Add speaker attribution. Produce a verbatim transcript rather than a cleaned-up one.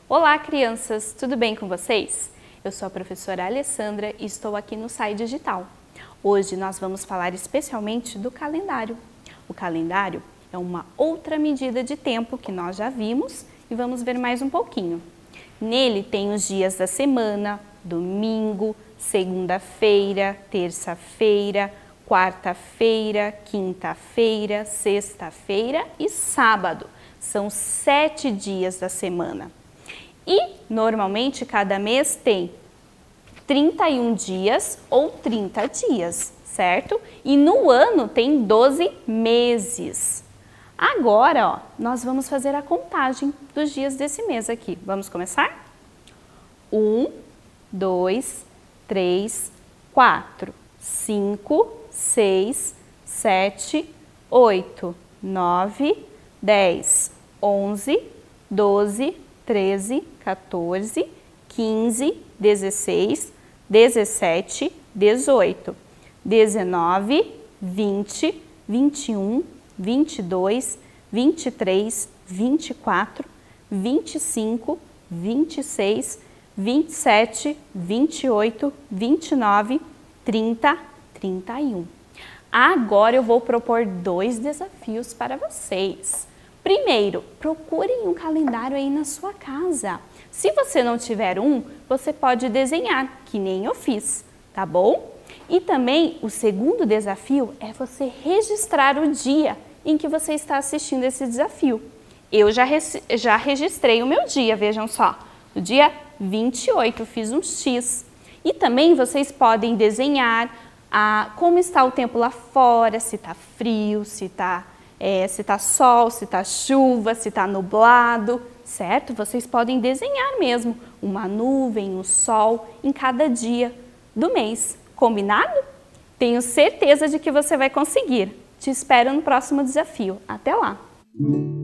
Speaker 1: Olá, crianças! Tudo bem com vocês? Eu sou a professora Alessandra e estou aqui no S A I Digital. Hoje nós vamos falar especialmente do calendário. O calendário é uma outra medida de tempo que nós já vimos e vamos ver mais um pouquinho. Nele tem os dias da semana, domingo, segunda-feira, terça-feira, quarta-feira, quinta-feira, sexta-feira e sábado. São sete dias da semana. E, normalmente, cada mês tem trinta e um dias ou trinta dias, certo? E no ano tem doze meses. Agora, ó, nós vamos fazer a contagem dos dias desse mês aqui. Vamos começar? Um, dois, três, quatro, cinco, seis, sete, oito, nove, dez, onze, doze, treze, quatorze, quinze, dezesseis, dezessete, dezoito, dezenove, vinte, vinte e um, vinte e dois, vinte e três, vinte e quatro, vinte e cinco, vinte e seis, vinte e sete, vinte e oito, vinte e nove, trinta, trinta e um. Agora eu vou propor dois desafios para vocês. Primeiro, procurem um calendário aí na sua casa. Se você não tiver um, você pode desenhar, que nem eu fiz, tá bom? E também o segundo desafio é você registrar o dia em que você está assistindo esse desafio. Eu já, já registrei o meu dia, vejam só. No dia vinte e oito, fiz um X. E também vocês podem desenhar ah, como está o tempo lá fora, se está frio, se está é, se tá sol, se está chuva, se está nublado, certo? Vocês podem desenhar mesmo uma nuvem, um sol em cada dia do mês. Combinado? Tenho certeza de que você vai conseguir. Te espero no próximo desafio. Até lá!